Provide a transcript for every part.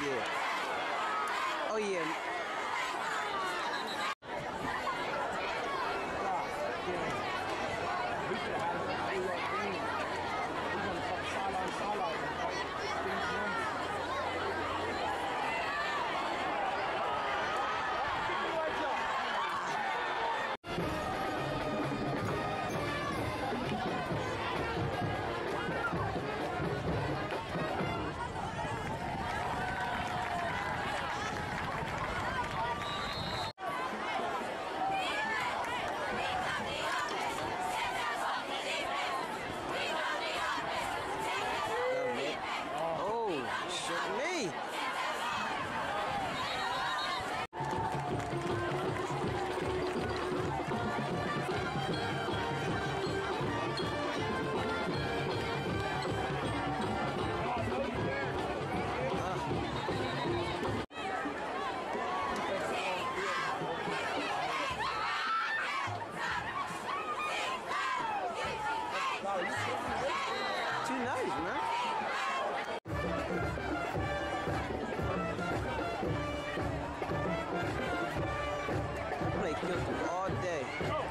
Yeah. Oh yeah. Too nice, man. Play Kilton all day.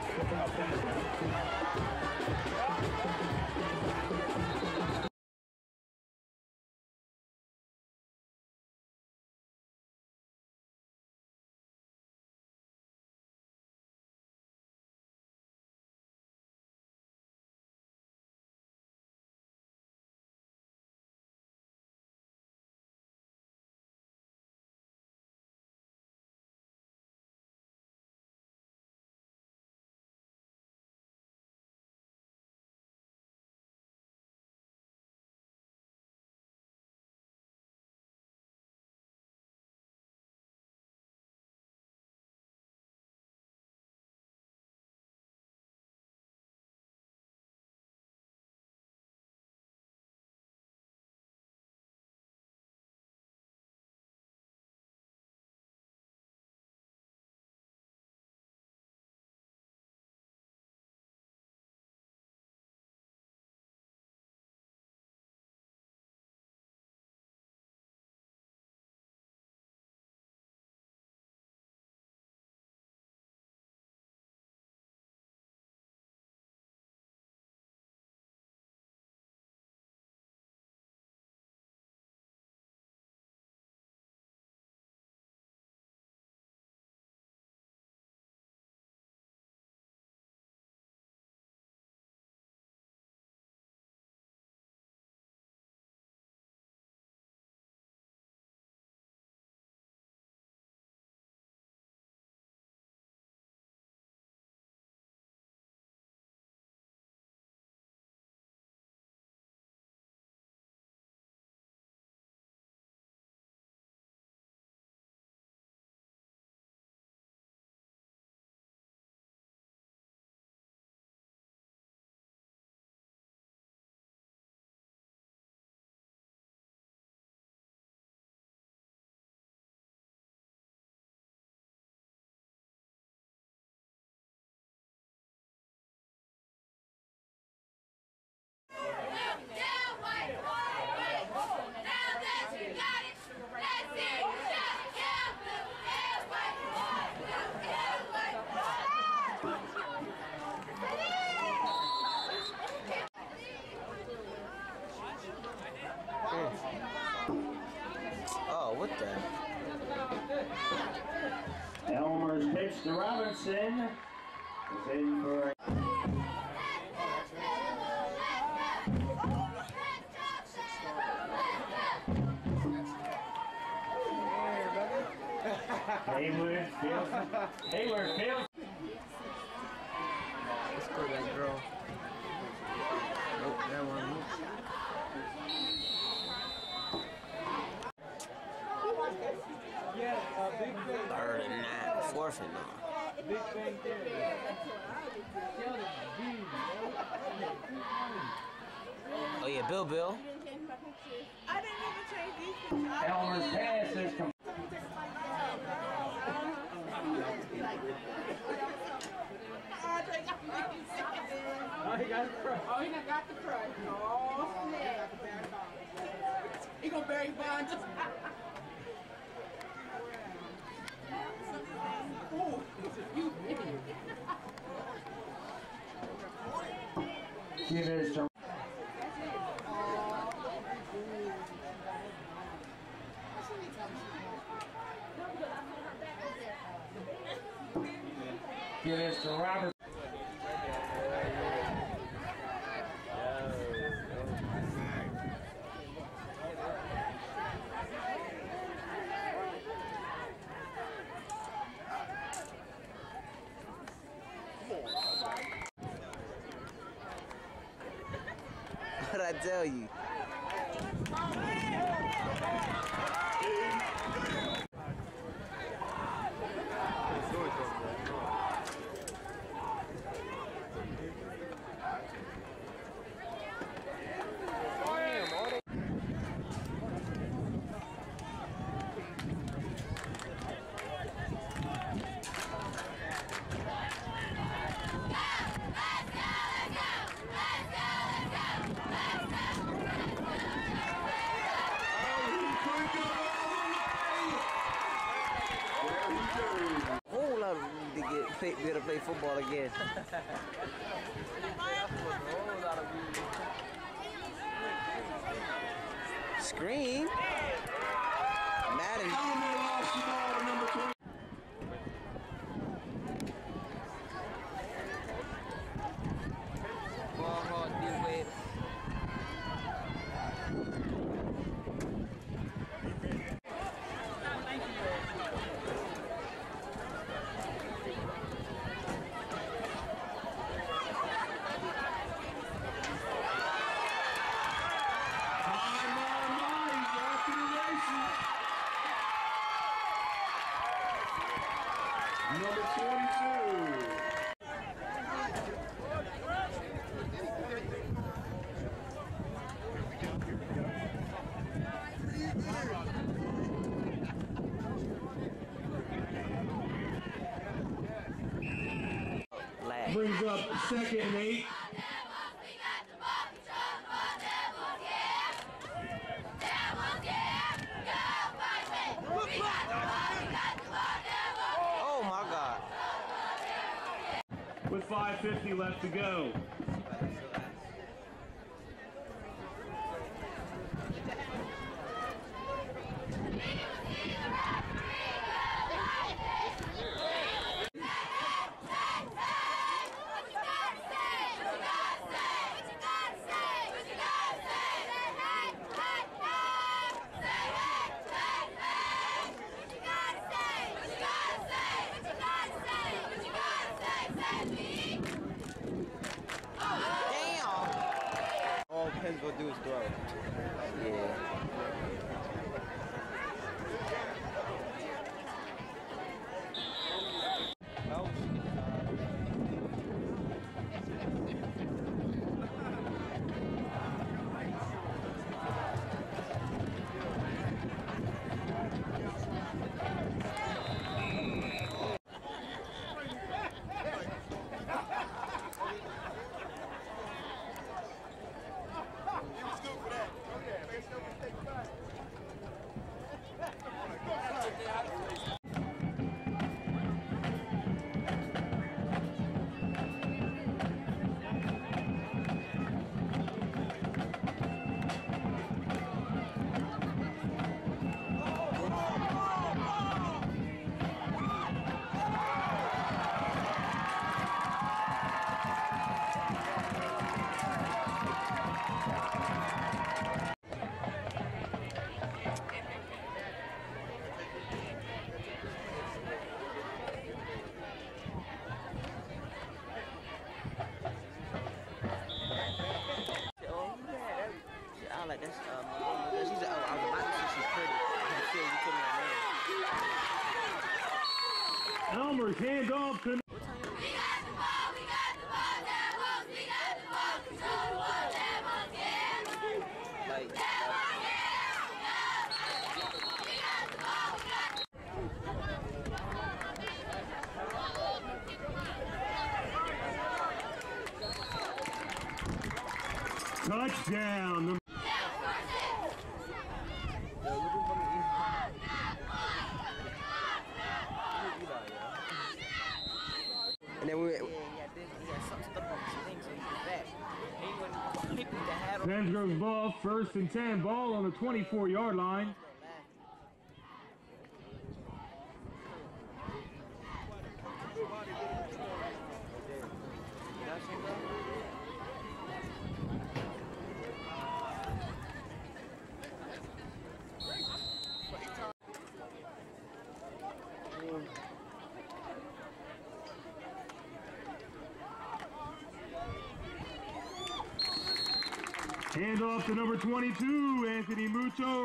Oh, what the? Elmer's pitch to Robertson. Is in for Hayward fields. Hayward fields. Let's go to that girl. Nope, that one. Third and 9, fourth and 9. Oh yeah, Bill. I didn't even change these pictures. Elmer's pass is complete. Oh, he got the crush. Oh, he done got the crush. Oh, snap. He gonna bury Bond. Give it to Robert. What'd I tell you? Be able to play football again. Screen. Madden. Ball hard, D-Wade. Number 22. Brings up 2nd and 8. Oh my God. With 5:50 left to go. All Penn's gonna do is throw it. Yeah. Like that's she's I was about to say she's pretty. I feel you told me her name. Elmer's hand off. We got the ball, we got the ball, Devils, we got the ball, control the ball, Devils, yeah. Like Devils, yeah. We got the ball, we got the touchdown. Eli, Pensgrove's ball, 1st and 10, ball on the 24-yard line. Hand off to number 22, Anthony Mucho.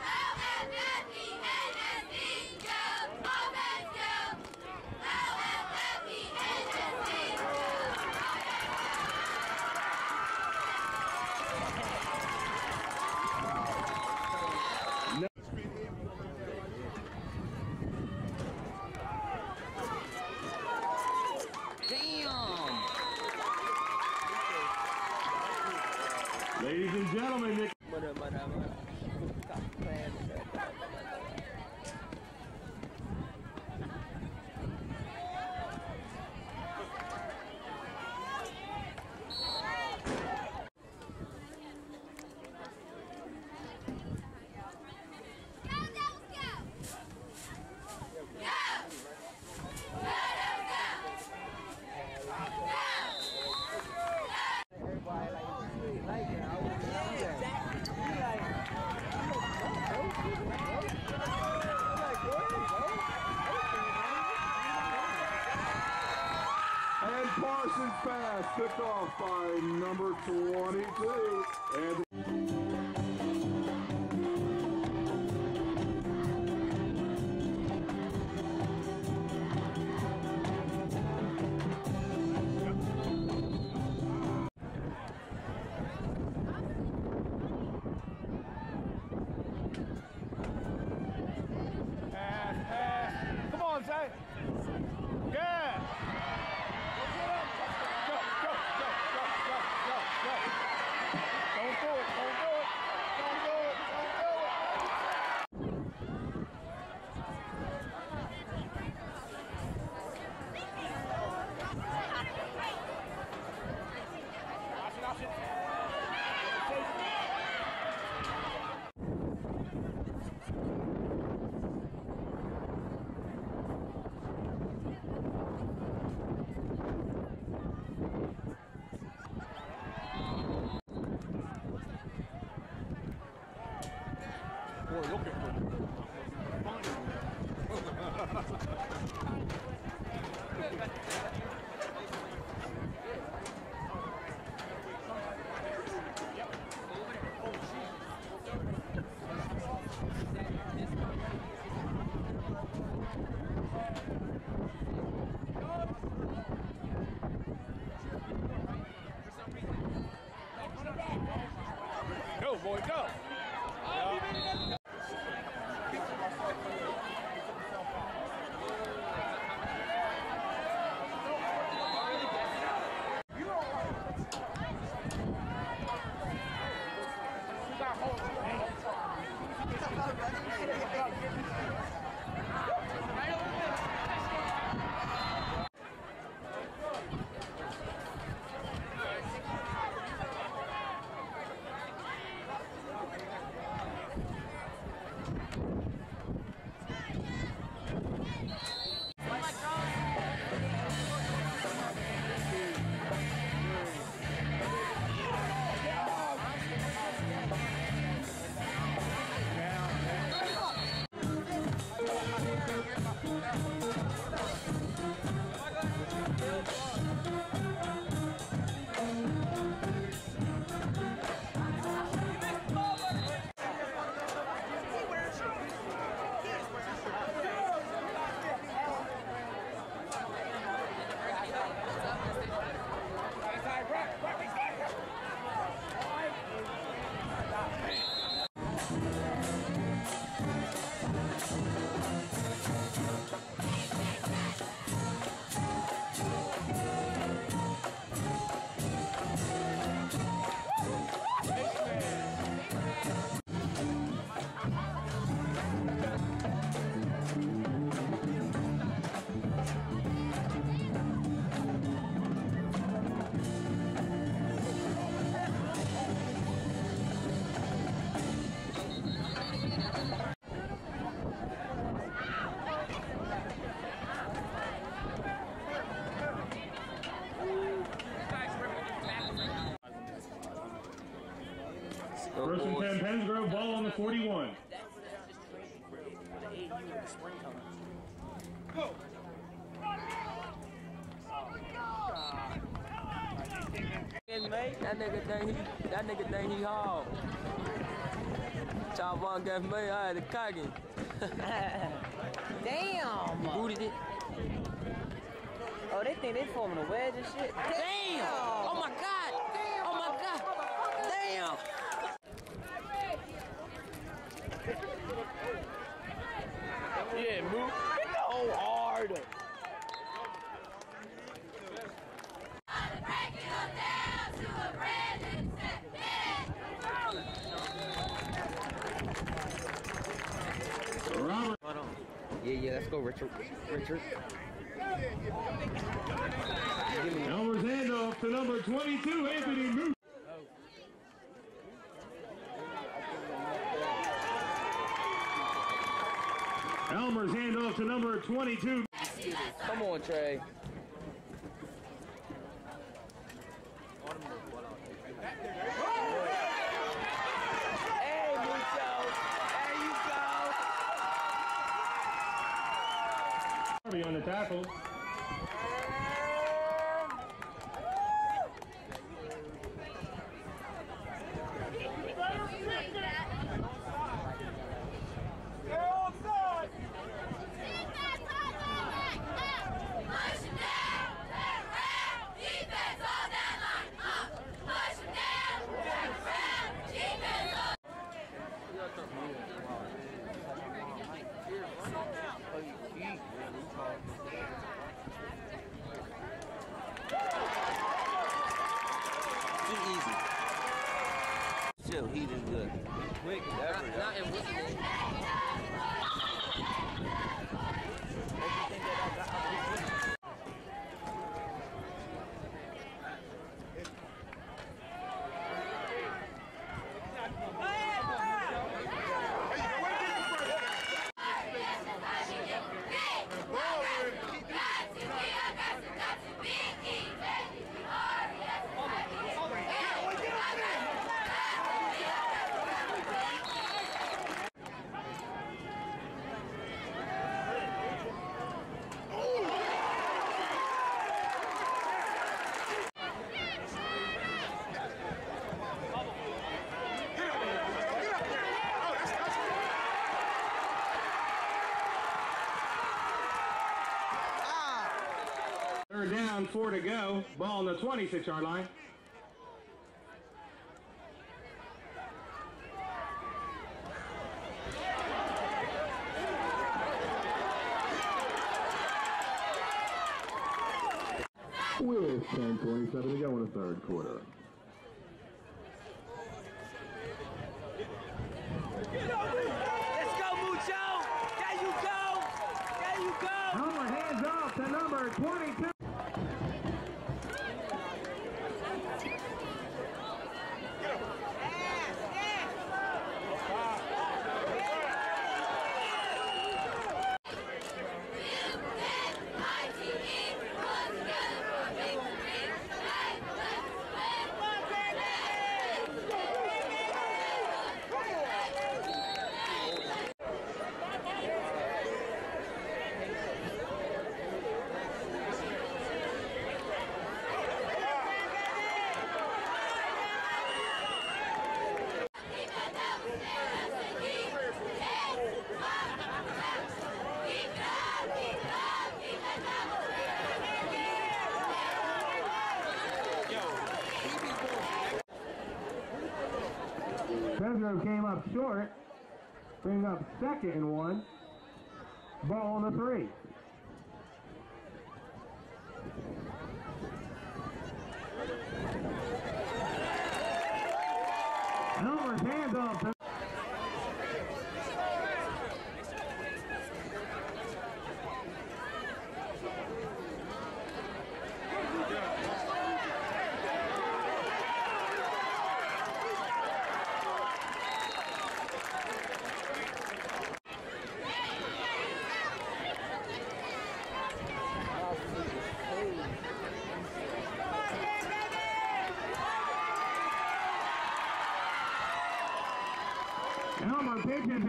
Ladies and gentlemen, Nick. Parsons pass picked off by number 22. And Pass. Come on, Zay. Yeah. Go, boy, go! to 41. That nigga think he hard. Chop on against me, I had to cock him. Damn! You booted it? Oh, they think they forming a wedge and shit? Damn! Oh my god! Oh my god! Damn! Yeah, move. Go hard! Robert. Hold on. Yeah, let's go, Richard. Elmer's handoff to number 22, Anthony Moose. Elmer's handoff to number 22. Come on, Trey. Hey, Mucho. There you go. Harvey on the tackle. Too easy. Chill, he is good. Quick as ever. Not in Whistler. Third down, 4 to go. Ball on the 26-yard line. With 10:27 to go in the third quarter. Let's go, Mucho. There you go. There you go. Elmer hands off to number 22. Pedro came up short. Bring up 2nd and 1. Ball on the 3. Elmer's hands off.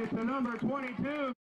it to number 22.